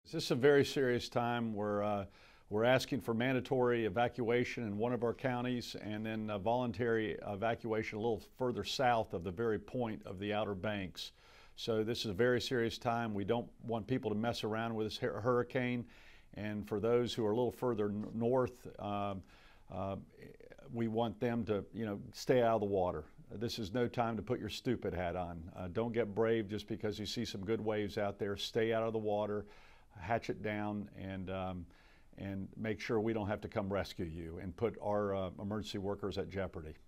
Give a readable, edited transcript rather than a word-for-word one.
This is a very serious time. We're asking for mandatory evacuation in one of our counties and then voluntary evacuation a little further south of the very point of the Outer Banks. So this is a very serious time. We don't want people to mess around with this hurricane. And for those who are a little further north, we want them to, stay out of the water. This is no time to put your stupid hat on. Don't get brave just because you see some good waves out there. Stay out of the water, hatch it down, and make sure we don't have to come rescue you and put our emergency workers at jeopardy.